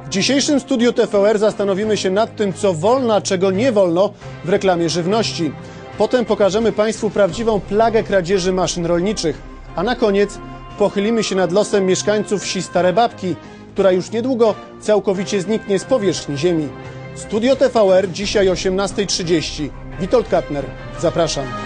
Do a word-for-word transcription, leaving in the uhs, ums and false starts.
W dzisiejszym studiu T V R zastanowimy się nad tym, co wolno, a czego nie wolno w reklamie żywności. Potem pokażemy Państwu prawdziwą plagę kradzieży maszyn rolniczych. A na koniec pochylimy się nad losem mieszkańców wsi Stare Babki, która już niedługo całkowicie zniknie z powierzchni ziemi. Studio T V R dzisiaj o osiemnastej trzydzieści. Witold Kapner, zapraszam.